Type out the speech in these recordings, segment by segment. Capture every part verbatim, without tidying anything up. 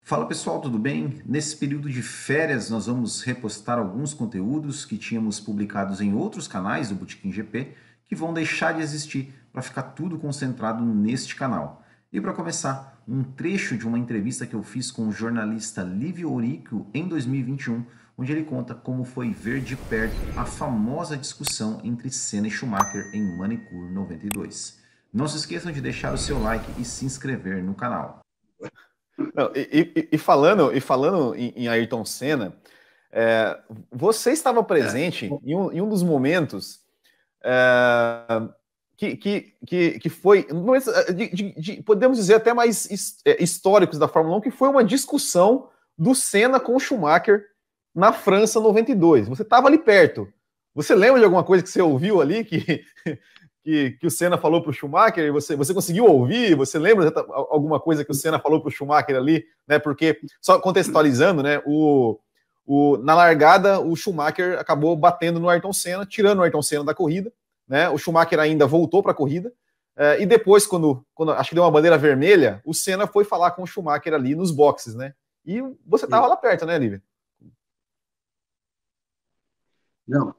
Fala pessoal, tudo bem? Nesse período de férias, nós vamos repostar alguns conteúdos que tínhamos publicados em outros canais do Botequim G P, que vão deixar de existir para ficar tudo concentrado neste canal. E para começar, um trecho de uma entrevista que eu fiz com o jornalista Livio Oríquio em dois mil e vinte e um, onde ele conta como foi ver de perto a famosa discussão entre Senna e Schumacher em Manicure noventa e dois. Não se esqueçam de deixar o seu like e se inscrever no canal. Não, e, e, e falando, e falando em, em Ayrton Senna, é, você estava presente é. em, um, em um dos momentos é, que, que, que, que foi, de, de, de, podemos dizer até mais históricos da Fórmula um, que foi uma discussão do Senna com o Schumacher na França noventa e dois. Você estava ali perto. Você lembra de alguma coisa que você ouviu ali que... Que, que o Senna falou para o Schumacher, você, você conseguiu ouvir? Você lembra de alguma coisa que o Senna falou para o Schumacher ali? Né? Porque, só contextualizando, né, o, o, na largada, o Schumacher acabou batendo no Ayrton Senna, tirando o Ayrton Senna da corrida. Né? O Schumacher ainda voltou para a corrida. É, e depois, quando, quando acho que deu uma bandeira vermelha, o Senna foi falar com o Schumacher ali nos boxes. Né? E você estava lá perto, né, Lívia? Não.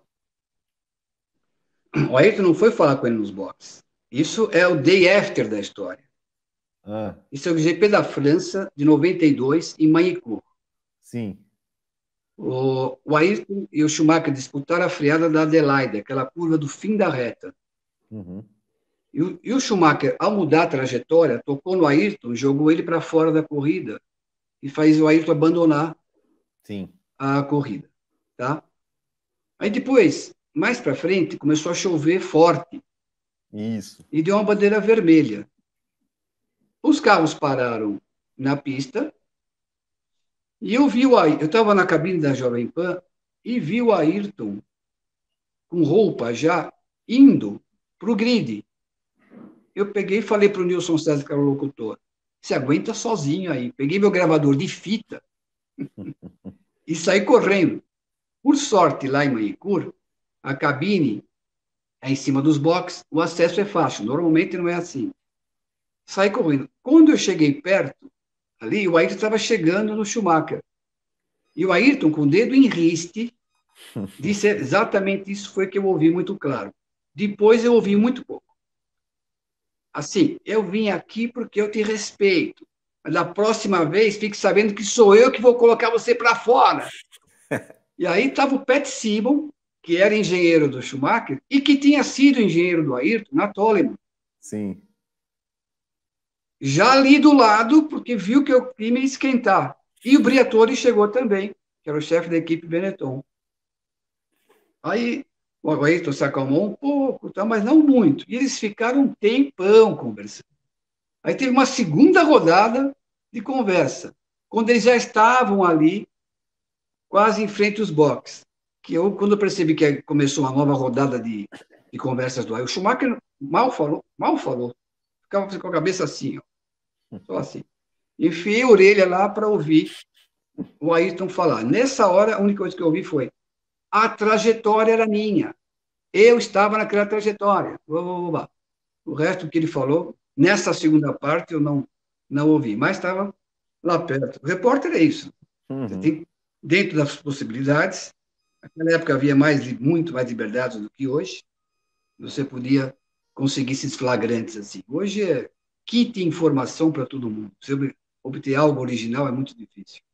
O Ayrton não foi falar com ele nos boxes. Isso é o day after da história. Ah. Isso é o G P da França de noventa e dois, em Manicure. Sim. O, o Ayrton e o Schumacher disputaram a freada da Adelaide, aquela curva do fim da reta. Uhum. E, o, e o Schumacher, ao mudar a trajetória, tocou no Ayrton, jogou ele para fora da corrida e fez o Ayrton abandonar Sim. a corrida. Tá? Aí depois, mais para frente, começou a chover forte. Isso. E deu uma bandeira vermelha. Os carros pararam na pista e eu vi o Ayrton. Eu estava na cabine da Jovem Pan e vi o Ayrton com roupa já indo para o grid. Eu peguei e falei para o Nilson César, que era o locutor, você aguenta sozinho aí. Peguei meu gravador de fita e saí correndo. Por sorte, lá em Manicure, a cabine é em cima dos boxes, o acesso é fácil. Normalmente não é assim. Saí correndo. Quando eu cheguei perto, ali, o Ayrton estava chegando no Schumacher. E o Ayrton, com o dedo em riste, disse exatamente isso, foi que eu ouvi muito claro. Depois eu ouvi muito pouco. Assim, eu vim aqui porque eu te respeito. Mas da próxima vez, fique sabendo que sou eu que vou colocar você para fora. E aí estava o Pat Simon, que era engenheiro do Schumacher e que tinha sido engenheiro do Ayrton na Toleman. Sim. Já ali do lado, porque viu que eu ia me esquentar. E o Briatore chegou também, que era o chefe da equipe Benetton. Aí o Ayrton se acalmou um pouco, tá, mas não muito. E eles ficaram um tempão conversando. Aí teve uma segunda rodada de conversa, quando eles já estavam ali, quase em frente aos boxes. Que eu, quando eu percebi que começou uma nova rodada de, de conversas do Ayrton, o Schumacher mal falou, mal falou. Ficava com a cabeça assim, ó, só assim. Enfiei a orelha lá para ouvir o Ayrton falar. Nessa hora, a única coisa que eu ouvi foi: a trajetória era minha. Eu estava naquela trajetória. O resto que ele falou, nessa segunda parte, eu não, não ouvi, mas estava lá perto. O repórter é isso. Uhum. Você tem, dentro das possibilidades, naquela época havia mais, muito mais liberdade do que hoje, você podia conseguir esses flagrantes assim. Hoje é kit informação para todo mundo. Você obter algo original é muito difícil.